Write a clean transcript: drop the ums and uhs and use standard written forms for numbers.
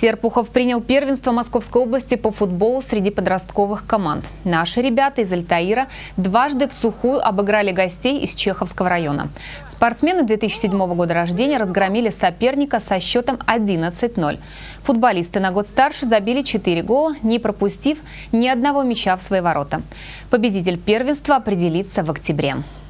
Серпухов принял первенство Московской области по футболу среди подростковых команд. Наши ребята из Альтаира дважды в сухую обыграли гостей из Чеховского района. Спортсмены 2007 года рождения разгромили соперника со счетом 11-0. Футболисты на год старше забили 4 гола, не пропустив ни одного мяча в свои ворота. Победитель первенства определится в октябре.